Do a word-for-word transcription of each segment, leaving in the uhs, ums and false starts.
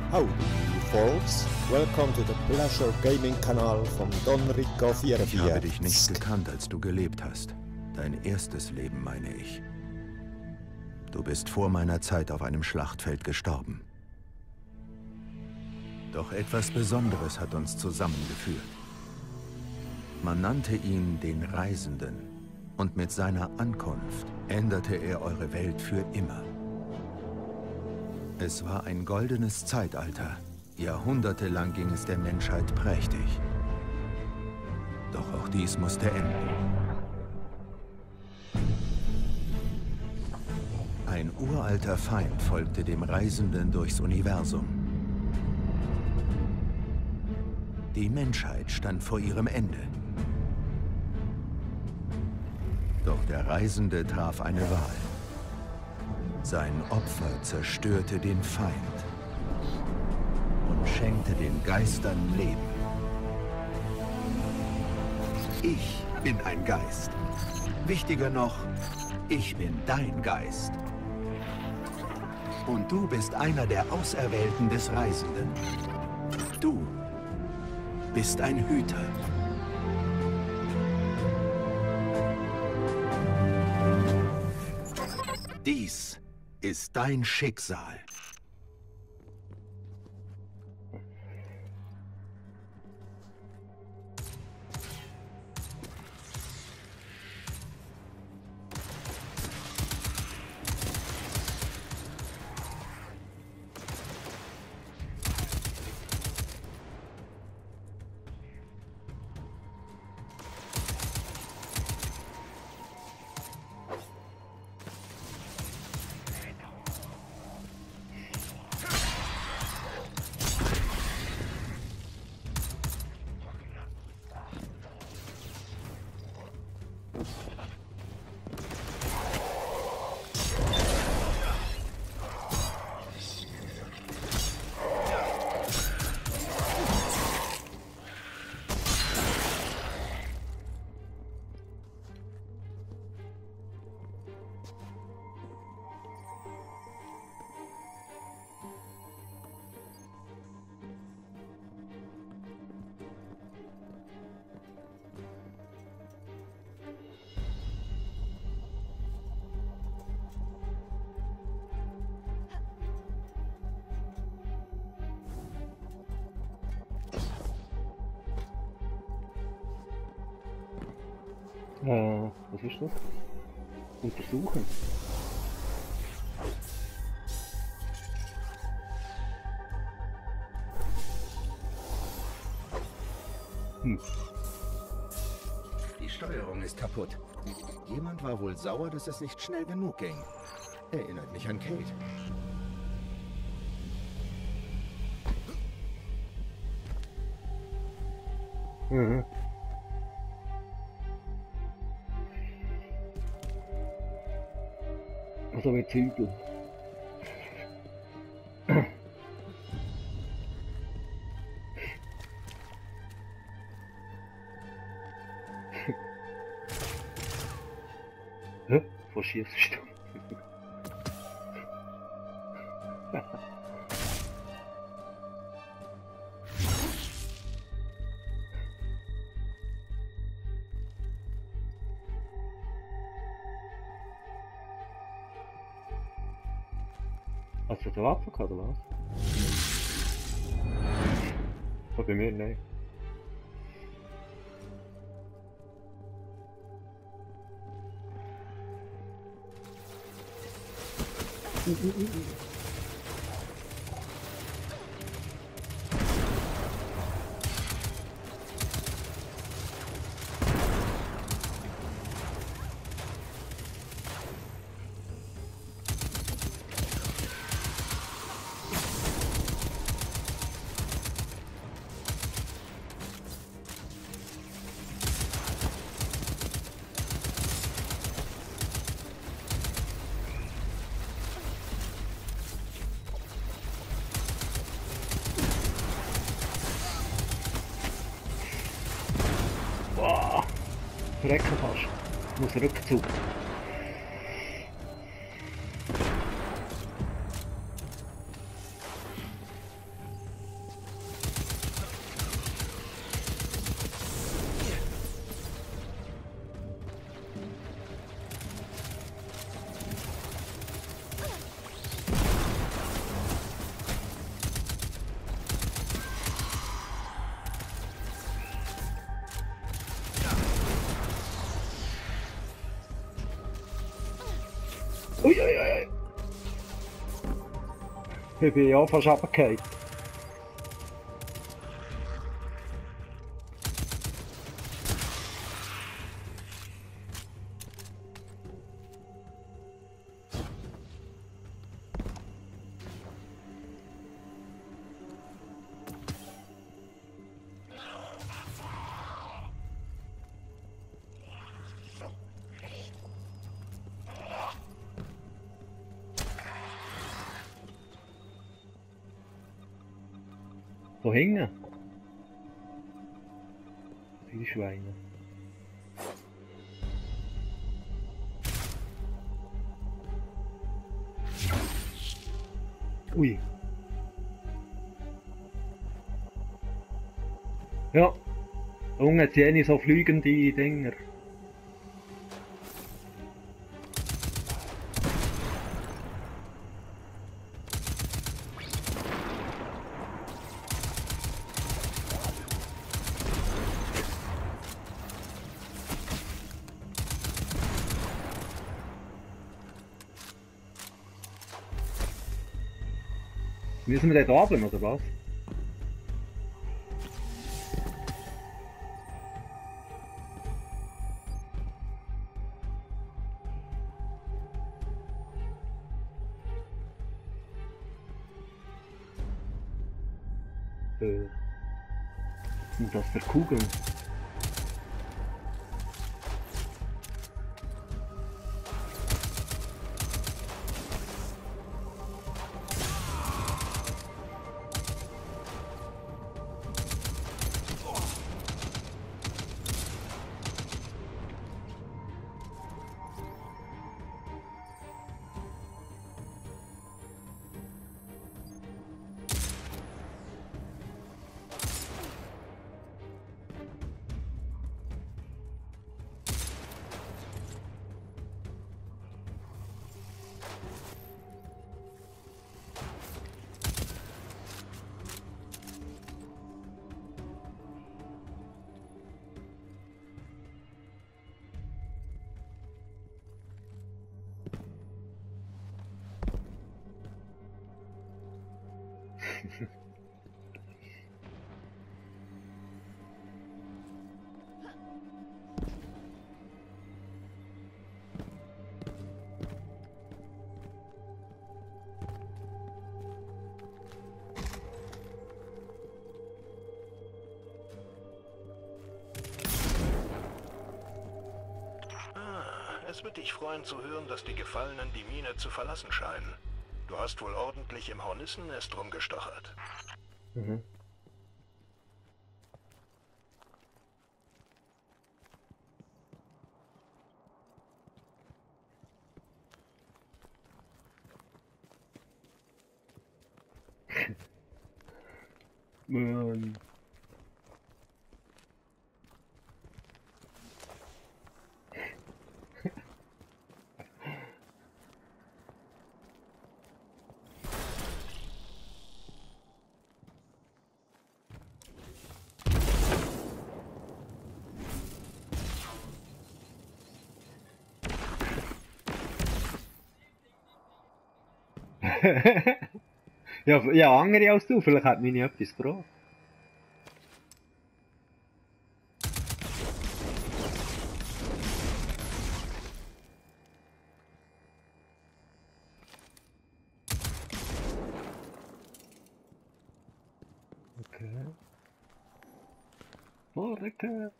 Howdy, folks. Welcome to the Pleasure Gaming Kanal von Don Rico vierundvierzig. Ich habe dich nicht gekannt, als du gelebt hast. Dein erstes Leben, meine ich. Du bist vor meiner Zeit auf einem Schlachtfeld gestorben. Doch etwas Besonderes hat uns zusammengeführt. Man nannte ihn den Reisenden. Und mit seiner Ankunft änderte er eure Welt für immer. Es war ein goldenes Zeitalter. Jahrhundertelang ging es der Menschheit prächtig. Doch auch dies musste enden. Ein uralter Feind folgte dem Reisenden durchs Universum. Die Menschheit stand vor ihrem Ende. Doch der Reisende traf eine Wahl. Sein Opfer zerstörte den Feind und schenkte den Geistern Leben. Ich bin ein Geist. Wichtiger noch, ich bin dein Geist. Und du bist einer der Auserwählten des Reisenden. Du bist ein Hüter. Dies ist dein Schicksal. Äh, was ist das? Untersuchen. Hm. Die Steuerung ist kaputt. Jemand war wohl sauer, dass es nicht schnell genug ging. Erinnert mich an Kate. Mhm. Also mit Zügel. Hä? Wo schießt du? Hast du den Waffe gehabt, oder was? Oh, bei mir nein. Uh, uh, uh, uh. Verrecken fast. Ich muss Rückzug. Uiuiui. Ich bin ja fast runtergefallen. Wo hängen? Die Schweine. Ui. Ja. Unten hat sie so fliegende Dinger. Müssen wir den abeln, oder was? Äh. Was sind das für Kugeln? Es wird dich freuen zu hören, dass die Gefallenen die Mine zu verlassen scheinen. Du hast wohl ordentlich im Hornissennest rumgestochert. Mhm. ähm. ja, ja, andere als du, vielleicht hat mich etwas gebracht. Okay. Vorrücken!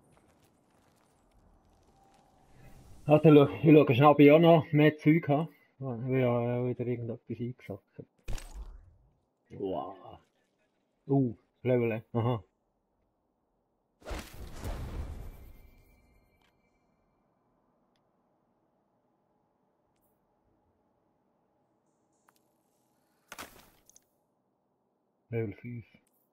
Also, ich schaue schnell, ob ich auch noch mehr Zeug habe. Ah, ich habe ja wieder irgendetwas eingesackt. Wow. Uh, Level. Aha. Level fünf.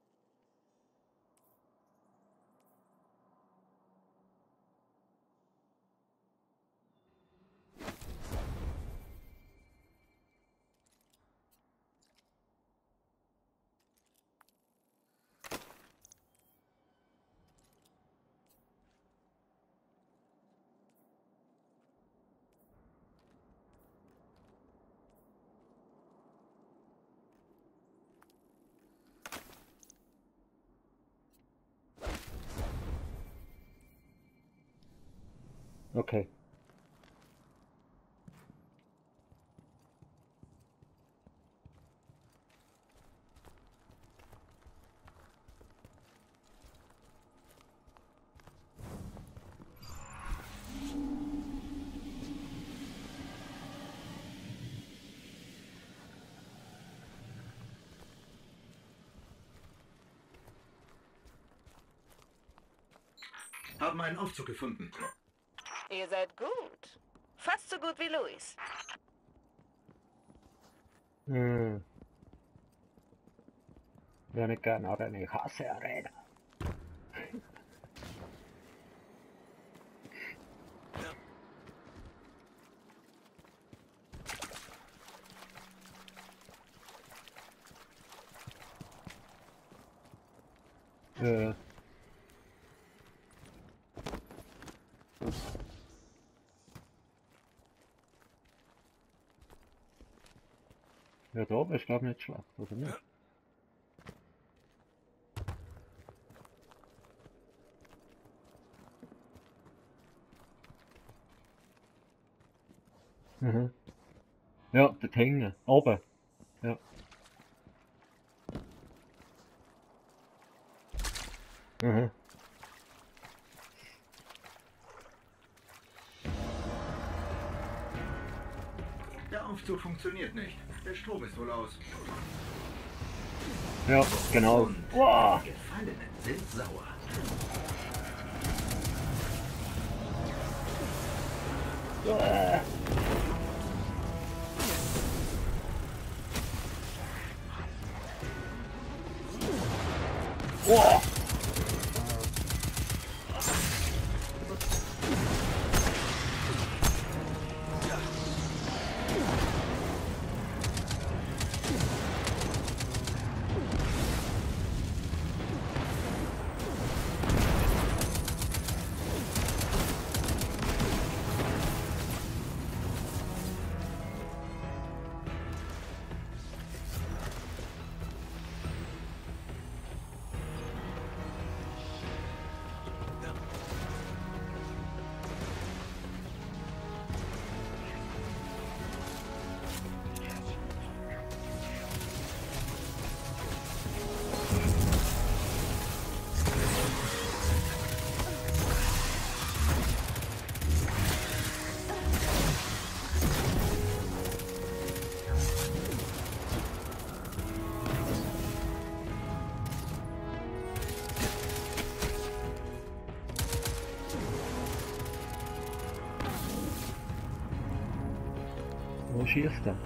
Okay. Haben einen Aufzug gefunden. Ihr seid gut. Fast so gut wie Luis. Hm. Ich würde nicht gerne Arena. Ich hasse Arena. Äh. Ja, da oben ist glaube ich nicht schlecht, oder nicht? Mhm. Ja, dort hängen. Oben. Ja. Mhm. Der Aufzug funktioniert nicht. Der Strom ist wohl aus. Ja, genau. Und Wow. die Gefallenen sind sauer. Äh. Wow. Wo schießt er?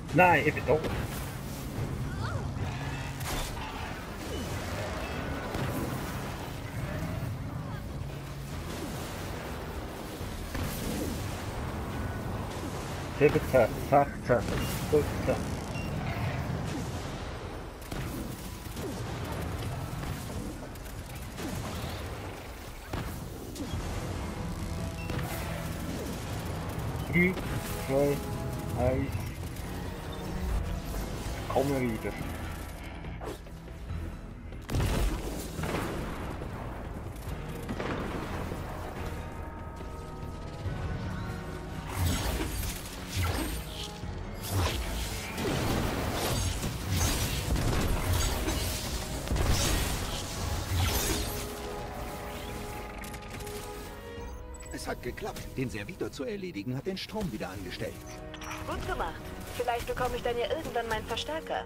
Nein, ich bin tot. siebzehn, sechzehn, fünfzehn. drei, zwei, eins. Kommen wir wieder. Es hat geklappt. Den Servitor zu erledigen hat den Strom wieder angestellt. Gut gemacht. Vielleicht bekomme ich dann ja irgendwann meinen Verstärker.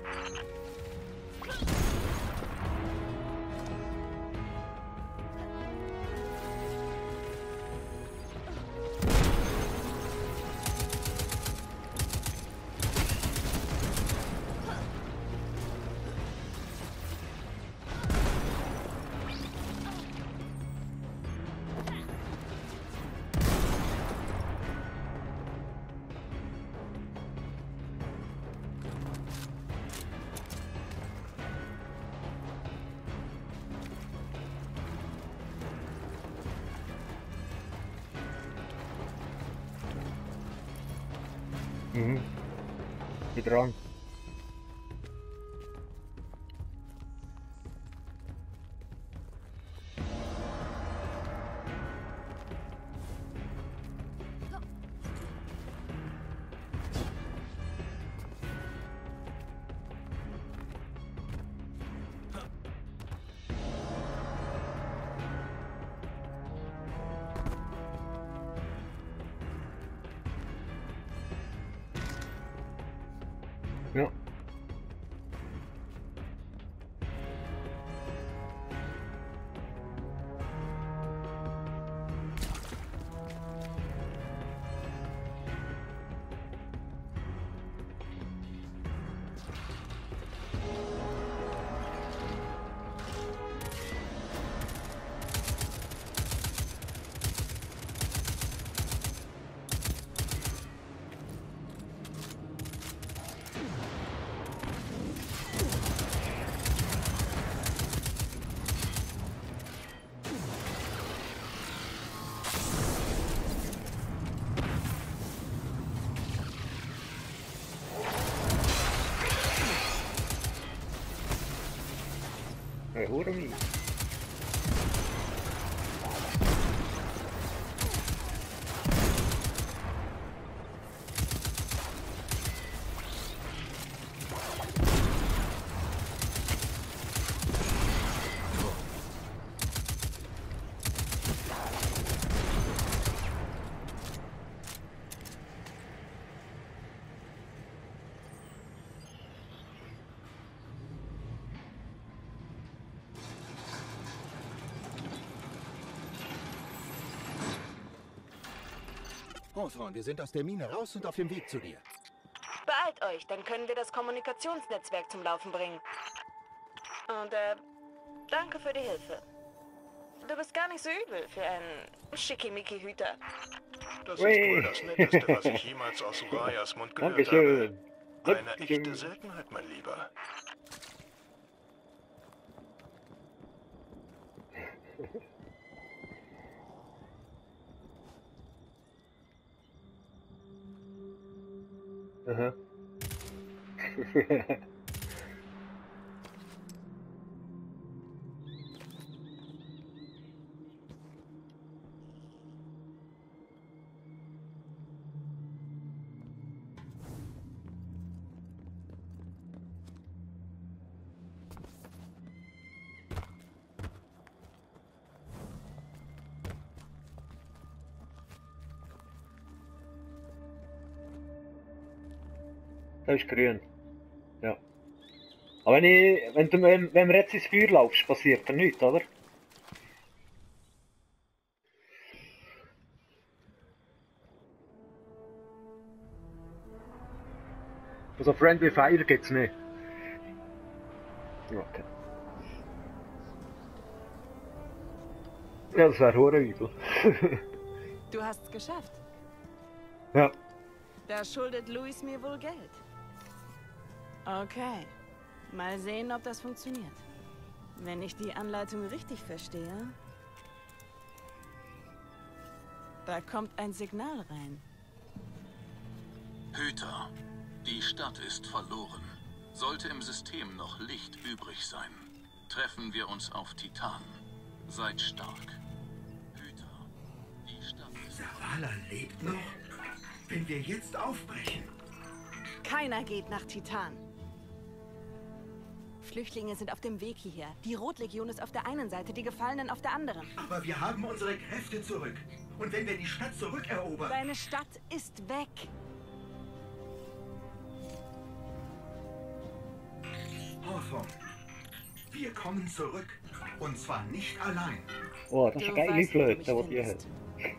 Mhm. Bin dran. Ja. Hey, hoor hem niet. Hawthorne, wir sind aus der Mine raus und auf dem Weg zu dir. Beeilt euch, dann können wir das Kommunikationsnetzwerk zum Laufen bringen. Und, äh, danke für die Hilfe. Du bist gar nicht so übel für einen Schickimicki-Hüter. Das ist wohl das Netteste, was ich jemals aus Urayas Mund gehört Dankeschön. habe. Eine echte Seltenheit, mein Lieber. Aha. Das ist grün. Ja. Aber wenn, ich, wenn, du, wenn, wenn wir jetzt ins Feuer laufst, passiert da nichts, oder? Also Friendly Fire gibt's nicht. Okay. Ja, das wäre hure übel. Du hast's geschafft. Ja. Da schuldet Luis mir wohl Geld. Okay. Mal sehen, ob das funktioniert. Wenn ich die Anleitung richtig verstehe... Da kommt ein Signal rein. Hüter, die Stadt ist verloren. Sollte im System noch Licht übrig sein, treffen wir uns auf Titan. Seid stark. Hüter, die Stadt ist... Zavala lebt noch? Wenn wir jetzt aufbrechen? Keiner geht nach Titan. Flüchtlinge sind auf dem Weg hierher. Die Rotlegion ist auf der einen Seite, die Gefallenen auf der anderen. Aber wir haben unsere Kräfte zurück. Und wenn wir die Stadt zurückerobern... Deine Stadt ist weg. Hawthorne, wir kommen zurück. Und zwar nicht allein. Oh, das ist Du eine geile weißt, wo du Flöte, mich die ihr habt. findest.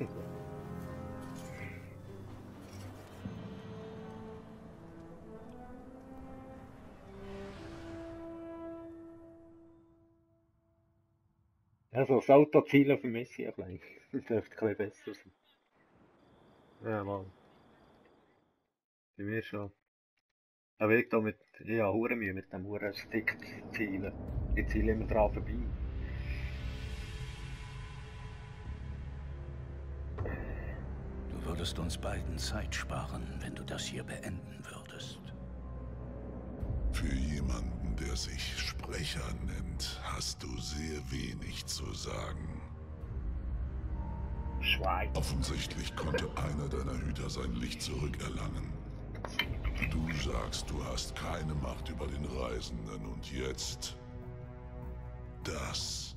Also das Autozielen vermisse ich ein bisschen. Das dürfte ein bisschen besser sein. Ja, Mann. Bei mir schon. Aber ich da mit, ich habe hure Mühe mit dem hure Stick zu zielen. Ich ziele immer dran vorbei. Du würdest uns beiden Zeit sparen, wenn du das hier beenden würdest. Für jemanden, der sich Sprecher nennt, hast du sehr wenig zu sagen. Schwein. Offensichtlich konnte einer deiner Hüter sein Licht zurückerlangen. Du sagst, du hast keine Macht über den Reisenden und jetzt... das.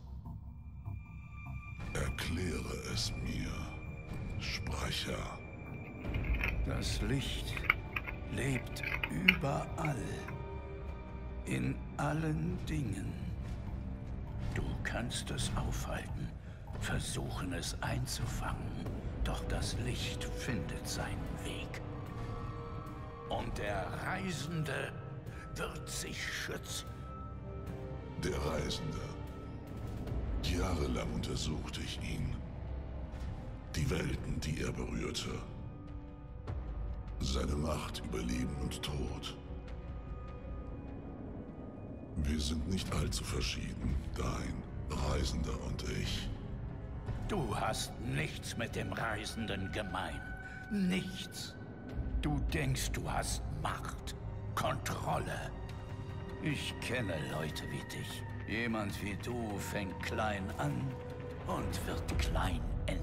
Erkläre es mir, Sprecher. Das Licht lebt überall. In allen Dingen. Du kannst es aufhalten, versuchen es einzufangen, doch das Licht findet seinen Weg. Und der Reisende wird sich schützen. Der Reisende. Jahrelang untersuchte ich ihn. Die Welten, die er berührte. Seine Macht über Leben und Tod. Wir sind nicht allzu verschieden, dein Reisender und ich. Du hast nichts mit dem Reisenden gemein. Nichts. Du denkst, du hast Macht, Kontrolle. Ich kenne Leute wie dich. Jemand wie du fängt klein an und wird klein enden.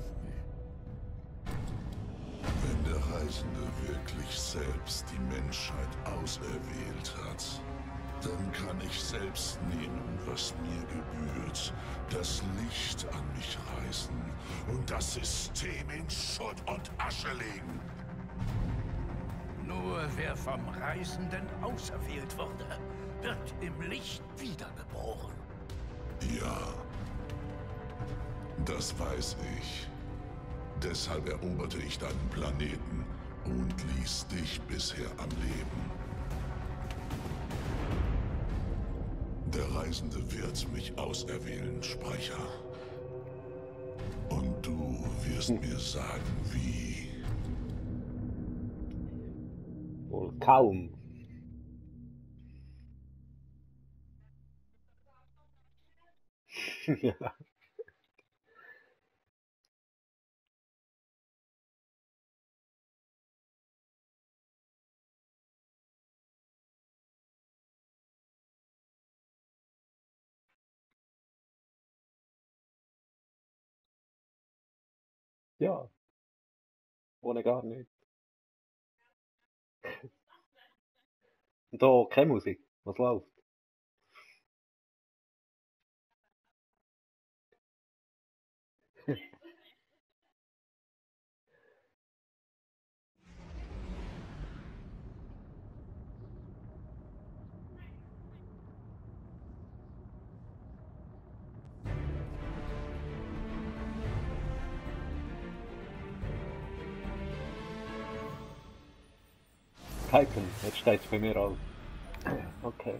Wenn der Reisende wirklich selbst die Menschheit auserwählt hat, dann kann ich selbst nehmen, was mir gebührt, das Licht an mich reißen und das System in Schutt und Asche legen. Nur wer vom Reisenden auserwählt wurde, wird im Licht wiedergeboren. Ja, das weiß ich. Deshalb eroberte ich deinen Planeten und ließ dich bisher am Leben. Der Reisende wird mich auserwählen, Sprecher. Und du wirst mir sagen, wie. Wohl kaum. Ja. Ja. Ohne gar nichts. Und da keine Musik. Was läuft? Titan. Jetzt steht es bei mir auf. Okay.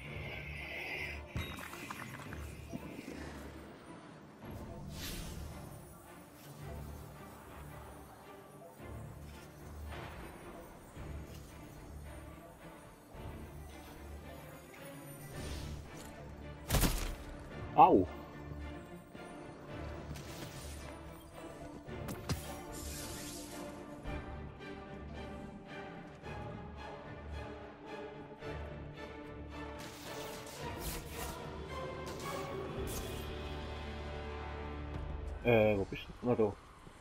Au! Äh, wo bist du? Na da.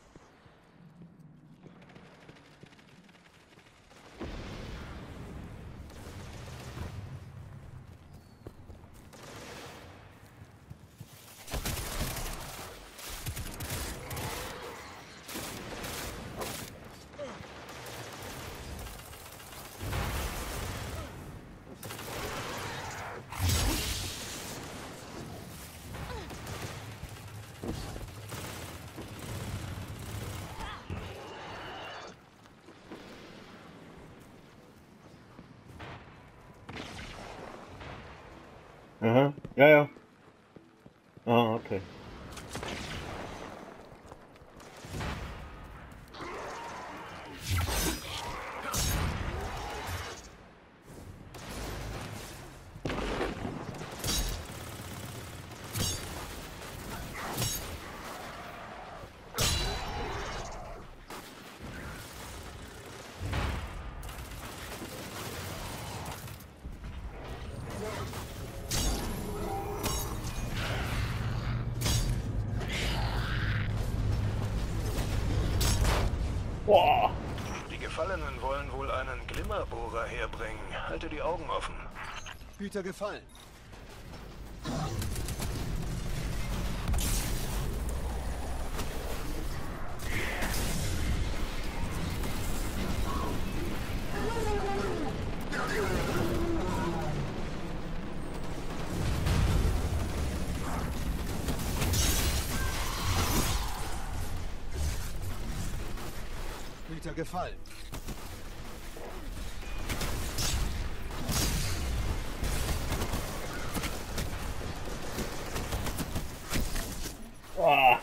Aha, ja, ja. Ah, okay. Boah! Die Gefallenen wollen wohl einen Glimmerbohrer herbringen. Halte die Augen offen. Hüter gefallen. Hüter gefallen. Ah.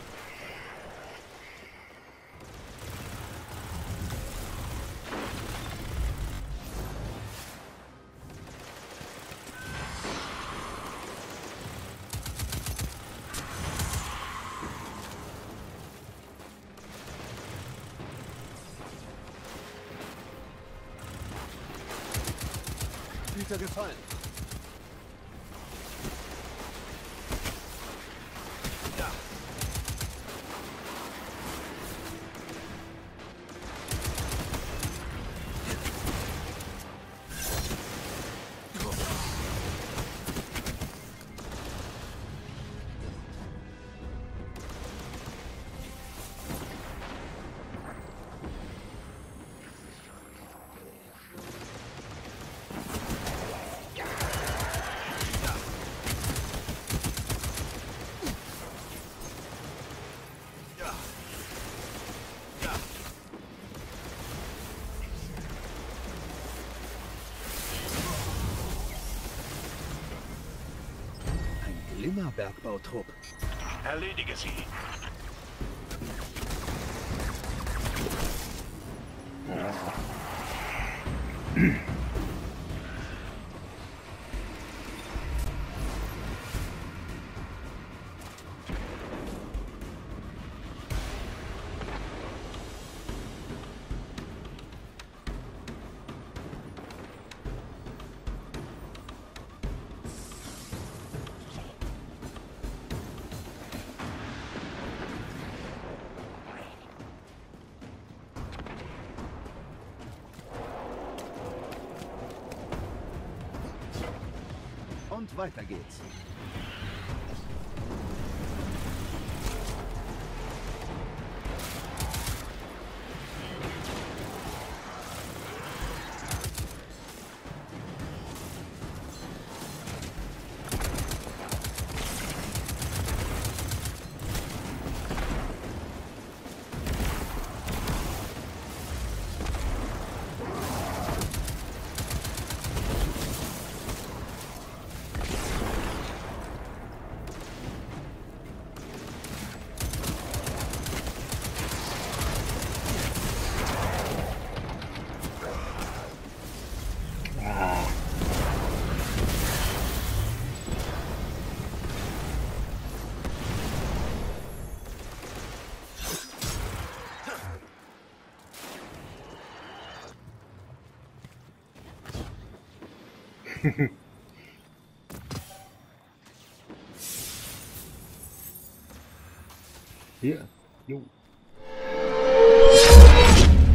Hüter gefallen. Ja. Glimmerbergbautrupp. Erledige sie. Und weiter geht's. Hier. Jo.